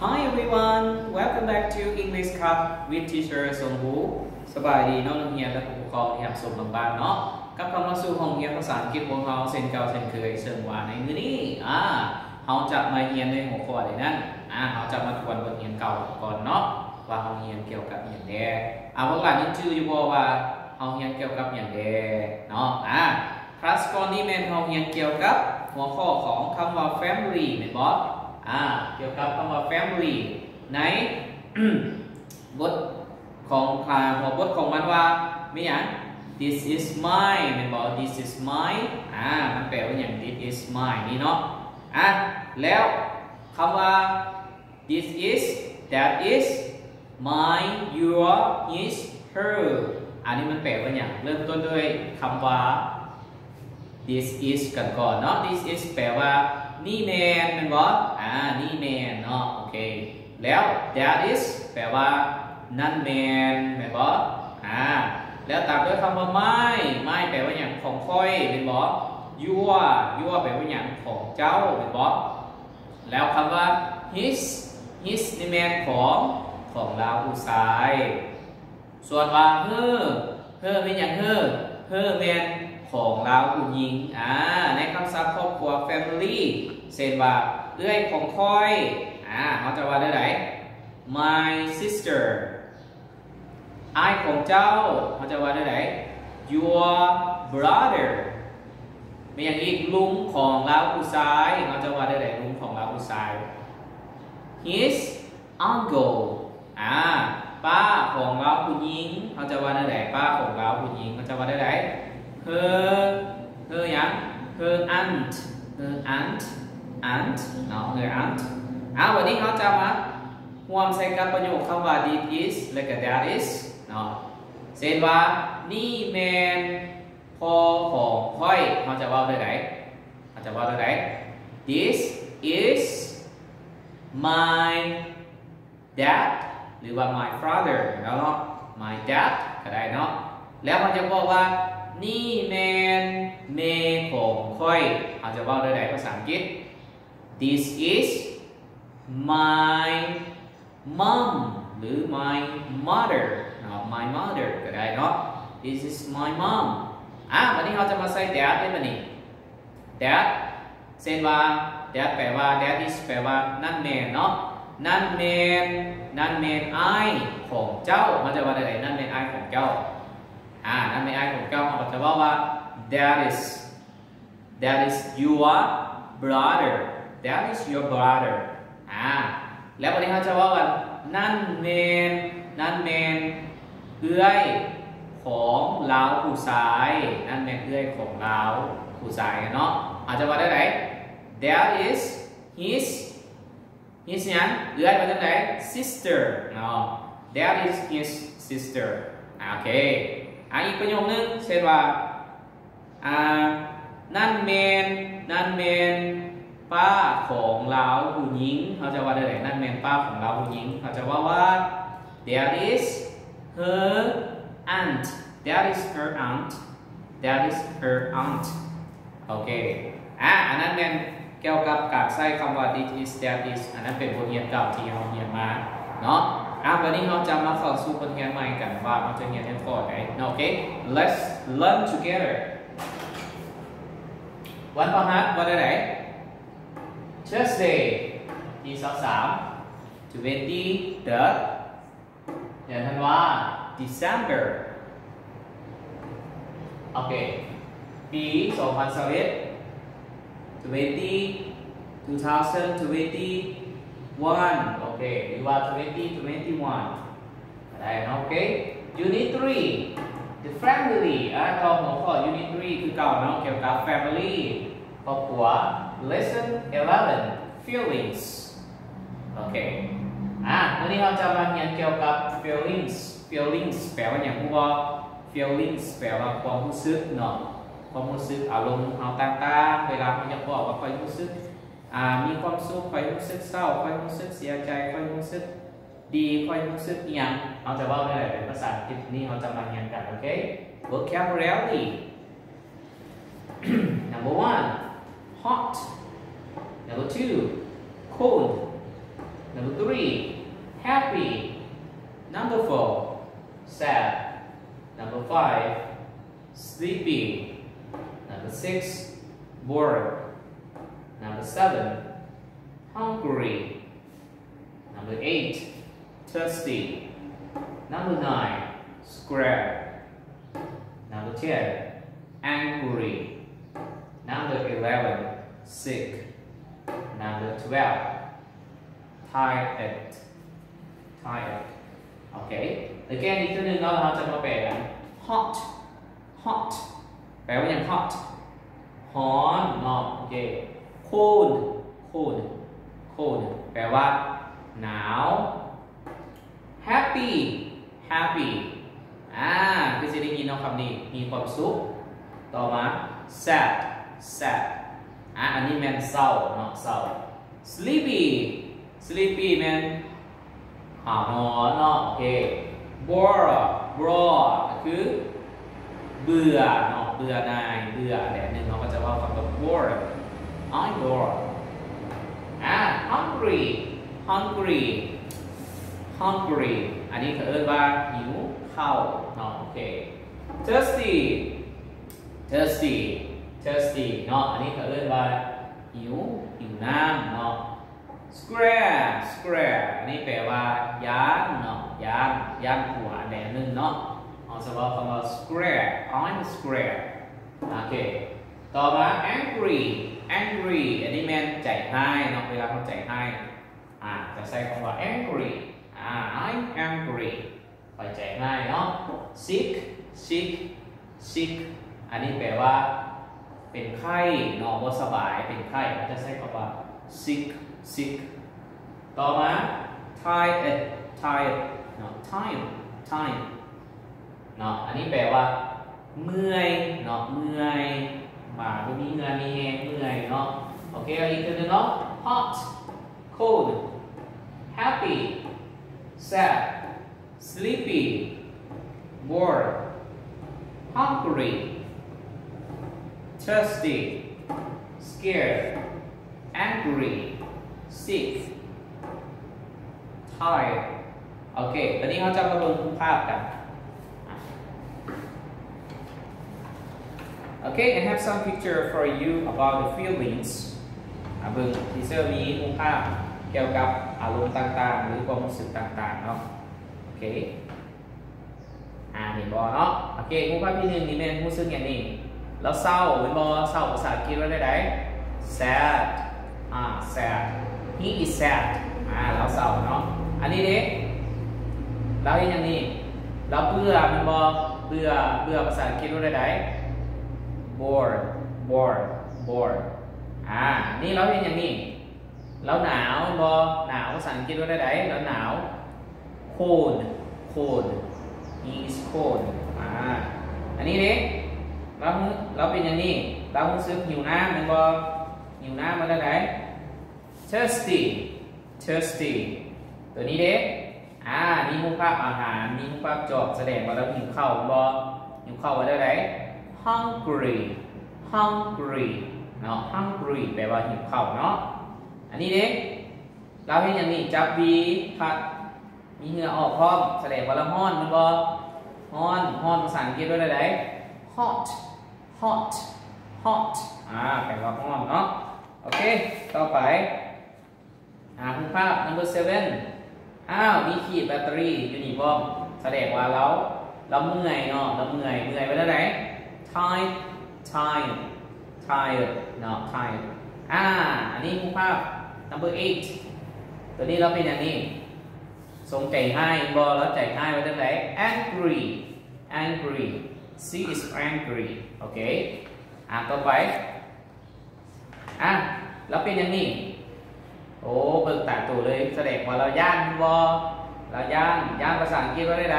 Hi everyone welcome back to English Club with teacher สมบูสบายดีน้องนักเรียนและผู้ปกครองที่หักสมบางๆเนาะกับคำลังสู่ห้องเรียนภาษาอังกฤษของเราเช่นเก่าเช่นเคยเชิญว่าในมื้อนี้เราจะมาเรียนในหัวข้อใดนั้นเราจะมาทวนบทเรียนเก่าก่อนเนาะว่าเราเรียนเกี่ยวกับอย่างใดพวกหลานยังชื่ออยู่บ่ว่าเราเรียนเกี่ยวกับอย่างใดเนาะคลาสก่อนนี้แม่นเราเรียนเกี่ยวกับหัวข้อของคำว่า family แม่นบ่เกี่ยวกับคำว่า family ใน บทของหัวบทของมันว่ามีอย่าง this is mine แม่นบ่ this is mine มันแปลว่าอย่าง this is mine นี่เนาะแล้วคำว่า this is that is mine your his her อันนี้มันแปลว่าอย่างเริ่มต้นด้วยคำว่า this is กันก่อนเนาะ this is แปลว่านี่แมนเป็นบ่นี่แมนเนาะโอเคแล้ว that is แปลว่านั่นแมนเป็นบ่แล้วตามด้วยคำว่าไม่แปลว่าอย่างของค่อยเป็นบ่ your แปลว่าอย่างของเจ้าเป็นบ่แล้วคำว่า his นี่แมนของเราผู้ชายส่วนว่าherเป็นอย่างherแมนของเราผู้หญิงในคำศัพท์ครอบครัว family เช่นว่าเอื้อยของค่อยเขาจะว่าได้ไหน my sister ไอของเจ้าเขาจะว่าได้ไหน your brother มีอย่างอีกลุงของเราผู้ชายเขาจะว่าได้ไหนลุงของเราผู้ชาย his uncle ป้าของเราผู้หญิงเขาจะว่าได้ไหนป้าของเราผู้หญิงเขาจะว่าได้ไหนher ยัง her auntเนาะ her aunt วันนี้เขาจะมารวมใส่กับประโยคคำว่า this is และก็ that is เนาะเช่นว่านี่แมนพ่อของค่อยเขาจะว่าได้ไหนเขาจะว่าได้ไหน this is my dad หรือว่า my father เนาะ my dad ก็ได้เนาะแล้วเขาจะบอกว่านี่แมนเมของค่อยเขาจะว่าได้ไหนภาษาอังกฤษ this is my mom หรือ my mother เนาะ my mother ก็ได้เนาะ this is my mom วันนี้เราจะมาใส่ dad ได้ไหมนี่ dad เช่นว่า dad แปลว่า dad is แปลว่านั่นแมนเนาะนั่นแมนไอของเจ้ามันจะว่าได้ไหนนั่นแมนไอของเจ้านั่นแมนไอของเจ้าเราจะว่า that is your brother that is your brother แล้ววันนี้เราจะว่ากันนั่นแมนเอื้อยของเราผู้ชายนั่นแมนเอื้อยของเราผู้ชายเนาะอาจจะว่าได้ไหน that is his ยังเอื้อยมาจากไหน sister เนาะ that is his sister โอเคอีกประโยคนึงเช่นว่านั่นแมนป้าของเราผู้หญิงเขาจะว่าได้ไหนนั่นแมนป้าของเราผู้หญิงเขาจะว่า that is her aunt that is her aunt โอเคอันนั้นแมนเกี่ยวกับการใช้คำว่า this is that is อันนั้นเป็นบทเรียนเก่าที่เราเรียนมาเนาะวันนี้เราจะมาเข้าสู่บทเรียนใหม่กันว่าเราจะเรียนกันก่อนไหนโอเค let's learn together วันพฤหัสวันอะไร Thursday ที่23 20 เดือนธันวา December โอเคปี2021 2021 โอเคหรือว่า2021ได้นะโอเค Unit 3 The family ต่อหัวข้อ Unit 3 คือเก่าเนาะเกี่ยวกับ family ครอบครัว Lesson 11 Feelings โอเควันนี้เราจะมาเรียนเกี่ยวกับ feelings แปลว่าอย่างผู้บอก feelings แปลว่าความรู้สึกเนาะความรู้สึกอารมณ์เราต่างๆเวลาเราจะบอกว่าความรู้สึกมีความสุขความรู้สึกเศร้าความรู้สึกเสียใจความรู้สึกดีความรู้สึกอย่างเราจะว่าได้เป็นภาษาอังกฤษนี่เราจะมาเรียนกันโอเค vocabulary number 1 hot number 2 cold number 3 3 happy number 4 sad number 5 sleepy number 6 bored number 7 hungry number 8 thirsty number 9 square number 10 angry number 11 sick number 12 tired tired โอเคแล้วแก้อีกตัวหนึ่งเราจะมาแปลกัน hot hot แปลว่าอย่าง hot ร้อนเนาะโอเค cold cold cold แปลว่าหนาว happy happy คือจะได้ยินเอาคำนี้มีความสุขต่อมา sad sad อันนี้แมนเศร้าเนาะเศร้า sleepy sleepy แมนหานอนเนาะโอเค bored bored คือเบื่อเนาะเบื่อนายเบื่อแบบนึงเราก็จะว่าคำว่า bored I'm bored hungry hungry hungry อันนี้เขาเรียกว่าหิวข้าวเนาะโอเค thirsty thirsty thirsty เนาะอันนี้เขาเรียกว่าหิวน้ำเนาะ square square อันนี้แปลว่ายานเนาะยานหัวแบบนึงเนาะเอาสำหรับคำว่า square I'm square โอเคต่อมา angry angry อันนี้แมนใจให้เนาะเวลาเขาใจให้จะใช้คำว่า angry I'm angry ไปใจง่ายเนาะ sick sick sick อันนี้แปลว่าเป็นไข้เนาะว่าสบายเป็นไข้เขาจะใช้คำว่า sick sick ต่อมา tired tired เนาะ tired tired เนาะอันนี้แปลว่าเมื่อยเนาะเมื่อยบ่าไม่มีเงื่อมีแห้งเมื่อยเนาะโอเคอีกตัวนึงเนาะ hot cold happy sad sleepy bored hungry thirsty scared angry sick tired โอเคตอนนี้เขาจะมาดูภาพกันOkay, I have some picture for you about the feelings เบิ่งทีเซอร์มีรูปภาพเกี่ยวกับอารมณ์ต่างๆหรือความรู้สึกต่างๆเนาะโอเคเห็นบ่เนาะโอเครูปภาพที่หนึ่งนี่แม่นรู้สึกอย่างนี้แล้วเศร้าเห็นบ่เศร้าภาษาอังกฤษว่าได้ sad sad he is sad แล้วเศร้าเนาะอันนี้เด้แล้วอย่างนี้แล้วเบื่อมันบ่เบื่อภาษาอังกฤษว่าได้bored bored bored นี่เราเห็นอย่างนี้แล้วหนาวบอหนาวภาษาอังกฤษว่าได้แล้วหนาว cold cold he is cold อันนี้เด็กเราเป็นอย่างนี้เรารู้สึกหิวน้ำมันบอหิวน้ำมาได้ thirsty thirsty ตัวนี้เด็กมีรูปภาพอาหารมีรูปภาพจอบแสดงว่าเราหิวข้าวบอหิวข้าวว่าได้hungry hungry เนาะ hungry แปลว่าหิวข้าวเนาะอันนี้เด้เราเห็นอย่างนี้จับวีพัดมีเหงื่อออกพร้อมแสดงว่าเราฮ้อนมันบ่ฮ้อนภาษาอังกฤษว่าอะไร hot hot hot แปลว่าฮ้อนเนาะโอเคต่อไปคุณภาพ number 7มีขีดแบตเตอรี่อยู่นี่พร้อมแสดงว่าเราเมื่อยเนาะเราเมื่อยไปได้ไหนtired no tired อันนี้รูปภาพ number 8ตัวนี้เราเป็นอย่างนี้ทรงใจให้บอแล้วใจให้ไว้ตั้งไหน angry she is angry โอเคต่อไปแล้วเป็นอย่างนี้โอ้เบิกตาตัวเลยแสดงว่าเราย่านบอเราย่านภาษาอังกฤษว่าได้ไหน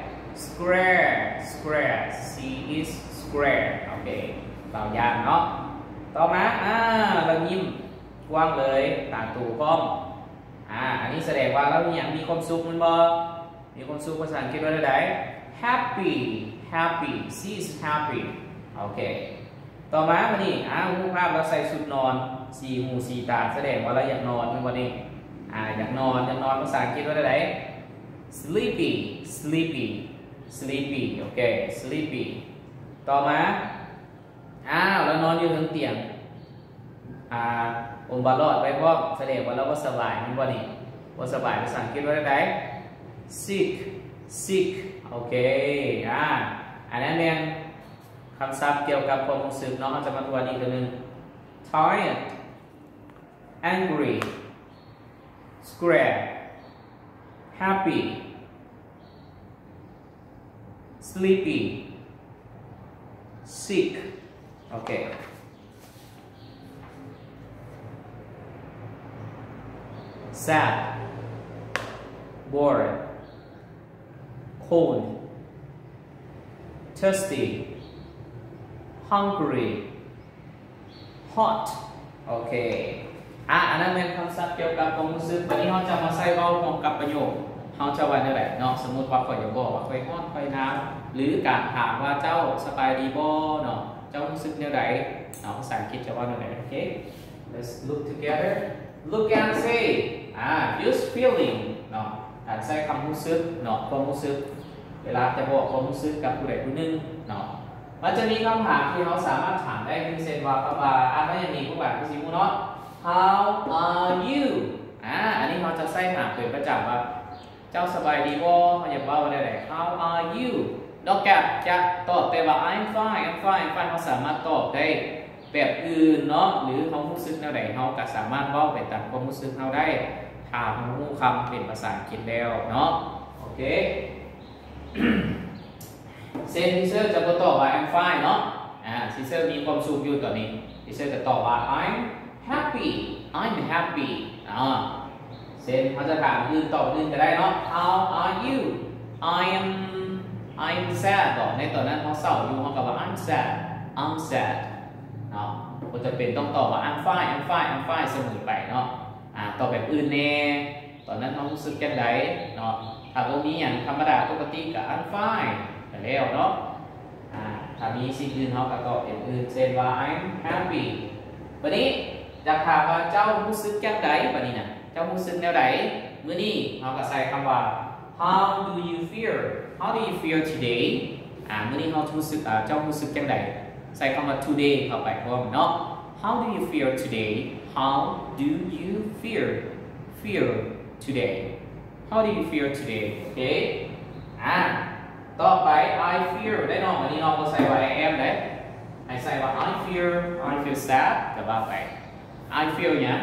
square she is square โอเคเราย่านเนาะต่อมาเรายิ้มกว้างเลยตาตูก้มอันนี้แสดงว่าเรามีความสุขมันบ่มีความสุขภาษาอังกฤษว่าได้ happy she is happy โอเคต่อมาวันนี้รูปภาพเราใส่ชุดนอนสีหูสีตาแสดงว่าเราอยากนอนเป็นวันนี้อยากนอนภาษาอังกฤษว่าอะไร sleepy sleepy sleepy โอเค sleepy ต่อมาแล้วนอนอยู่บนเตียงอมบาลอดไปเพราะแสดงว่าเราว่าสบายมันว่านี่ว่าสบายภาษาอังกฤษว่าอะไร sick sick โอเคอันนั้นเนี่ยคำศัพท์เกี่ยวกับความรู้สึกเนาะเราจะมาทวนอีกตัวหนึ่ง tired angry scared happy sleepy sick โอเค sad bored cold thirsty hungry hot โอเคอันนั้นเป็นคำศัพท์เกี่ยวกับความรู้สึกวันนี้เราจะมาใส่เว้าพร้อมกับประโยคเราจะว่าอะไรเนาะสมมุติว่าข่อยจะบอกว่าข่อยฮ้อนข่อยหนาวหรือการถามว่าเจ้าสบายดีบ่เนาะเจ้ารู้สึกแนวใดเนาะภาษาอังกฤษจะว่าแนวใดโอเค let's look together look and say use feeling เนาะใส่คำรู้สึกเนาะความรู้สึกเวลาจะบอกความรู้สึกกับผู้ใดผู้หนึ่งเนาะมันจะมีคำถามที่เราสามารถถามได้คือเช่นว่าคำว่าก็ยังมีพวกแบบพี่ซิมูเนาะ how are you อันนี้เราจะใส่ถามเป็นประจำว่าเจ้าสบายดีบ่เขาอยากว่าอะไร how are you นอกจากจะตอบแต่ว่า I'm fine I'm fine เขาสามารถตอบได้แบบอื่นเนาะหรือเขารู้สึกแนวใดเขาก็สามารถเว้าไปตามความรู้สึกเขาได้ถามรู้คำเป็นภาษาอังกฤษแล้วเนาะโอเคเซนทีเซอร์จะตอบว่า I'm fine เนาะทีเซอร์มีความสุขอยู่ตอนนี้ทีเซอร์จะตอบว่า I'm happy I'm happy เซนเขาจะถามอื่นตอบอื่นก็ได้เนาะ How are you I'm sad ต่อในตอนนั้นเขาเศร้าอยู่เขาก็ว่า I'm sad เนาะก็จะเป็นต้องตอบว่า I'm fine เสมอไปเนาะตอบแบบอื่นแน่ตอนนั้นเขารู้สึกจังไดเนาะถ้าตรงนี้อย่างธรรมดาปกติก็ I'm fine แต่แล้วเนาะถ้ามีสิ่งอื่นเขาก็ตอบอย่างอื่นเช่นว่า I'm happy วันนี้จะถามว่าเจ้ารู้สึกจังไดวันนี้นะเจ้ารู้สึกแนวใดเมื่อนี้เขาก็ใส่คำว่า How do you feel today เมื่อนี้เขารู้สึกเจ้ารู้สึกจังไดใส่คำว่า today เข้าไปพร้อมเนาะ How do you feel today How do you feel today How do you feel today โอเคต่อไป I feel ได้น้องวันนี้น้องก็ใส่ว่า I am ได้ให้ใส่ว่า I feel sad ก็ว่าไป I feel เนี่ย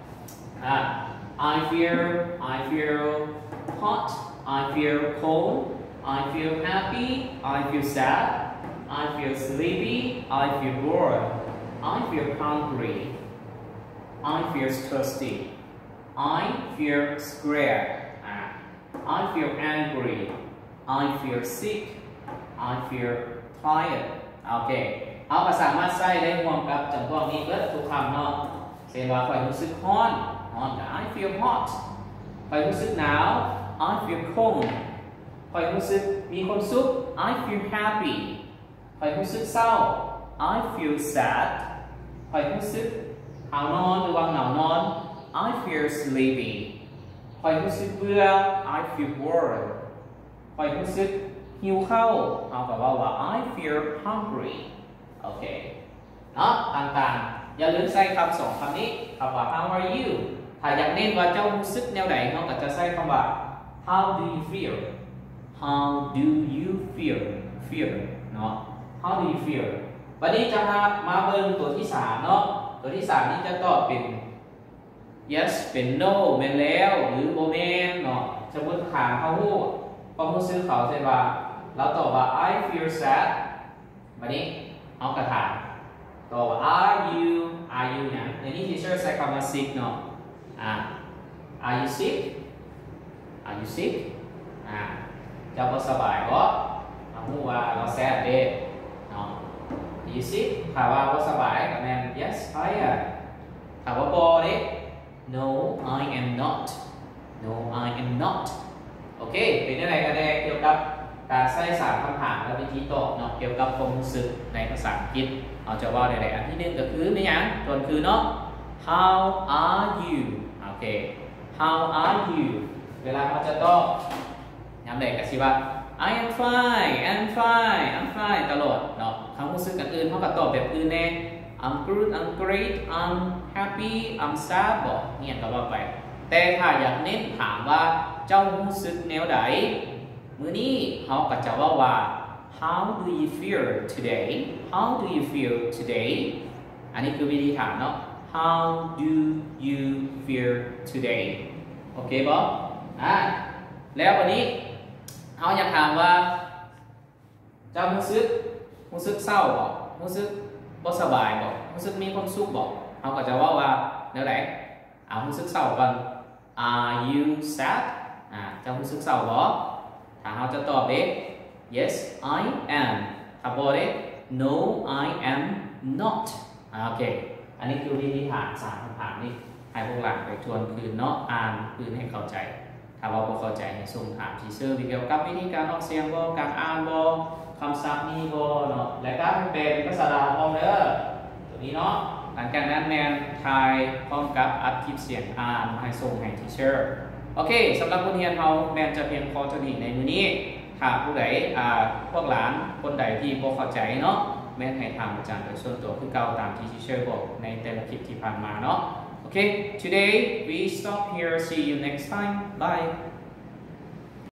I feel hot I feel cold I feel happy I feel sad I feel sleepy I feel bored I feel hungry I feel thirsty I feel scared I feel angry I feel sick I feel tired โอเคเอาก็สามารถใส่ได้รวมกับจำพวกนี้เบิดทุกคำเนาะเช่นว่าข่อยรู้สึกร้อนก็ I feel hot ข่อยรู้สึกหนาว I feel cold ข่อยรู้สึกมีความสุข I feel happy ข่อยรู้สึกเศร้า I feel sad ข่อยรู้สึกหาวนอนหรือว่าเหงานอน I feel sleepy ข่อยรู้สึกเบื่อ I feel bored ข่อยรู้สึกหิวข้าวเอากับว่า I feel hungry โอเคเนาะต่างๆอย่าลืมใส่คำสองคำนี้คำว่า How are you ถ้าอยากเน้นว่าเจ้ารู้สึกแนวไหนเราก็จะใส่คำว่า How do you feel How do you feel เนาะ How do you feel วันนี้จะมาเบิ่งตัวที่3เนาะตัวที่3นี้จะตอบเป็น yes เป็น no แม่นแล้วหรือบ่แม่นเนาะสมมุติถามเขาฮู้ความรู้สึกเขาเช่นว่าเราตอบว่า I feel sad วันนี้เอากระถามตอบว่า are you เนี่ยในนี้ teacher ใช้คำว่า sick เนาะare you sick เจ้าบ่สบายบ่ฮู้ว่าเรา sad เด้เนาะ are you sick ถ้าว่าบ่สบายก็แม่น yes I am ถ้าว่าบ่เด้ no I am not โอเคเป็นอะไรกันแน่เกี่ยวกับการใส่สารคำถามและวิธีตอบเนาะเกี่ยวกับความรู้สึกในภาษาอังกฤษเอาจะว่าอะไรอันที่1ก็คือไม่ยังตัวคือเนาะ How are you โอเค how are you เวลาเขาจะตอบย้ำเด็กกันสิว่า I am fine I'm fine I'm fine ตลอดเนาะคำรู้สึกกันอื่นเขาก็ตอบแบบอื่นแน่ I'm good I'm great I'm happy I'm sad บอกเนี่ยก็ว่าไปแต่ถ้าอยากเน้นถามว่าเจ้ารู้สึกแนวใดมื้อนี้เขาก็จะว่า How do you feel today How do you feel today อันนี้คือวิธีถามเนาะ How do you feel today โอเคป่ะแล้ววันนี้เขาอยากถามว่าเจ้ารู้สึกเศร้าบ่รู้สึกบ่สบายบ่รู้สึกมีความสุขบ่เขาก็จะว่าแนวไหนรู้สึกเศร้าก่อน Are you sad เจ้ารู้สึกเศร้าบ่ถ้าเขาจะตอบเด็ก Yes I am ถ้าบอกเด็ก No I am not โอเคอันนี้คือวิธีถาม3คำถามนี่ให้พวกหลังไปทวนคืนเนาะอ่านคืนให้เข้าใจถ้าว่าบ่เข้าใจให้ส่งถามทีเซอร์เกี่ยวกับวิธีการออกเสียงบ่การอ่านบ่คำศัพท์มีบ่เนาะและการเป็นภาษาลาวพร้อมเด้อตัวนี้เนาะหลังจากนั้นแมนทายพร้อมกับอัดคลิปเสียงอ่านให้ส่งให้ทีเซอร์โอเคสำหรับบทเรียนเราแมนจะเพียงพอเท่านี้ในมื้อนี้ถ้าผู้ใดพวกหลานคนใดที่บ่เข้าใจเนาะแม่นให้ถามอาจารย์โดยส่วนตัวคือเก่าตามที่ทีเซอร์บอกในแต่ละคลิปที่ผ่านมาเนาะOkay, today we stop here. See you next time. Bye.